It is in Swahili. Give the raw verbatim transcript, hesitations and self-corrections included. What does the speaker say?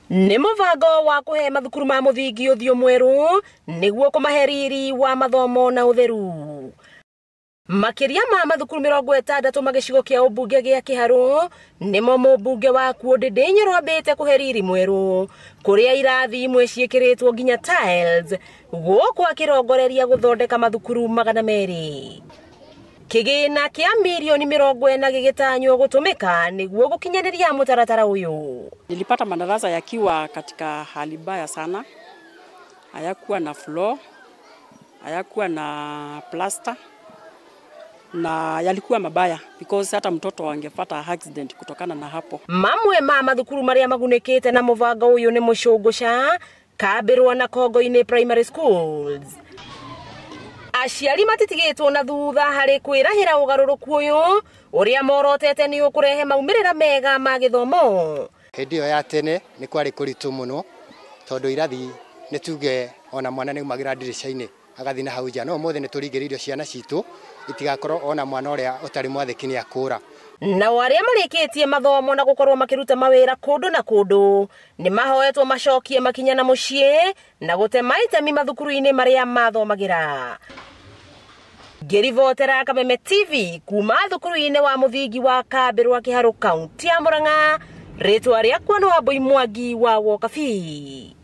Nĩ mũbango wa kũhe mathukuru ma mũthingi ũthiũ mwerũ nĩguo kũmahe riri wa mathomo na ũtheru. Makĩria ma mathukuru mĩrongo ĩtandatũ magĩcigo kĩa ũmbunge gĩa Kĩharũ nĩmo mũmbunge wa kuo Ndĩndĩ Nyoro ambĩte kũhe riri mwerũ, kũrĩa irathi imwe ciĩkĩrĩtwo nginya tiles gũkũ akĩrongoreria gũthondeka mathukuru magana merĩ. Kĩgĩna kĩa milioni mĩrongo ĩna gĩgĩtanywo gũtũmĩka nĩguo gũkinyanĩria mũtaratara ũyũ. Nilipata madarasa yakiwa katika hali mbaya sana, hayakuwa na floor, hayakuwa na plaster, na yalikuwa mabaya because hata mtoto angepata accident kutokana na hapo. Mamwe ma mathukuru marĩa magunĩkĩte na mũbango ũyũ nĩ Mũcũngũca, Kambĩrwa na Kongo-inĩ Primary Schools. Aciari matitigĩtwo na thutha harĩ kwĩrahĩra ũgarũrũku ũyũ ũrĩa morotete nĩ ũkũrehe maumĩrĩra mega ma gĩthomo. Hĩndĩ ĩyo ya tene nĩ kwarĩ kũritũ mũno tondũ irathi nĩ tuge ona mwana nĩ umagĩra ndirica-inĩ agathi na hau nja, no ũmũthĩ nĩ tũringĩrĩirio ciana citũ itigakorwo ona mwana ũrĩa ũtarĩ mwathĩki nĩ akũra. Nao arĩa marĩkĩtie mathomo na gũkorwo makĩruta mawĩra kũndũ na kũndũ nĩ mahoetwo macokie makinya na mũciĩ na gũtema itemi mathukuru-inĩ marĩa mathomagĩra. Ngĩribotera Kameme T V kuma thukuru-inĩ wa mũthingi wa Kambĩrwa Kĩharũ kaunti ya Mũrang'a, rĩtwa rĩakwa nĩ Wambui Mwangi wa Wokabi.